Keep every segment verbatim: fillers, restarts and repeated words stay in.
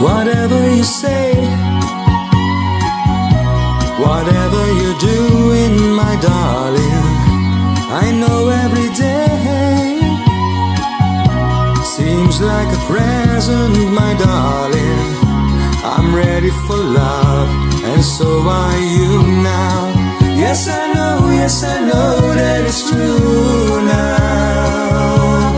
Whatever you say, whatever you're doing, my darling, I know every day seems like a present, my darling. I'm ready for love, and so are you now. Yes, I know, yes, I know that it's true now.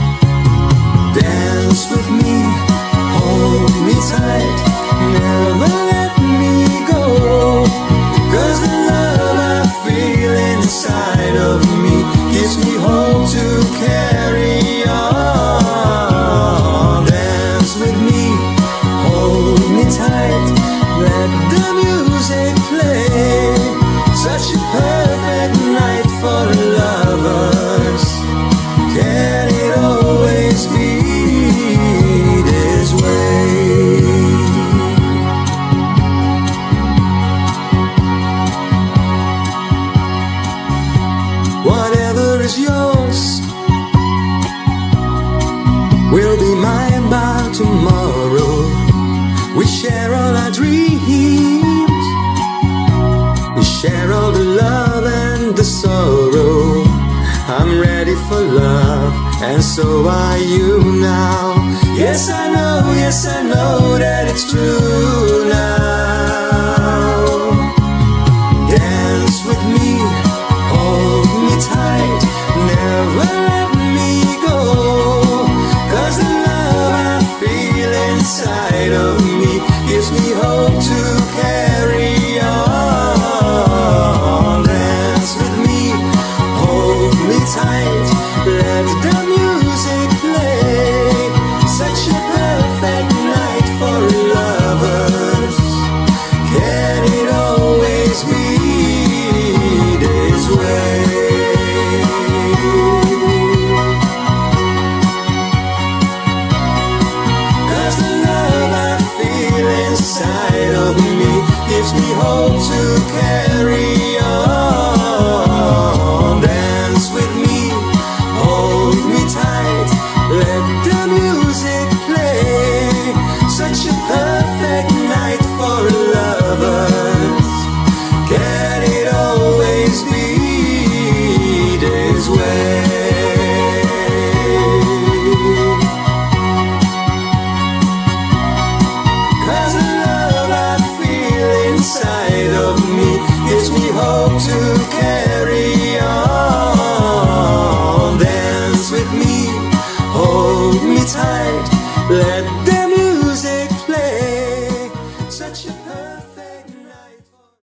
Dance with me, hold me tight, never let me go, 'cause the love I feel inside of me gives me hope to carry on. Dance with me, hold me tight, let the music play. Such a perfect night for lovers. Can it always be this way? Whatever is yours will be mine by tomorrow. We share all our dreams, we share all the love and the sorrow. I'm ready for love, and so are you now. Yes, I know, yes, I know that it's true now. Dance with me, hold me tight, never let me go, 'cause the love I feel inside of me gives me hope to carry on. Dance with me, hold me tight, let the music play. Such a perfect night for lovers. Can it always be this way? 'Cause the love I feel inside of me gives me hope to carry on. Dance with me, hold me tight, let the music play. Such a perfect night for lovers. Can it always be this way? 'Cause the love I feel inside of me gives me hope to carry on. Dance with me, hold me tight, let the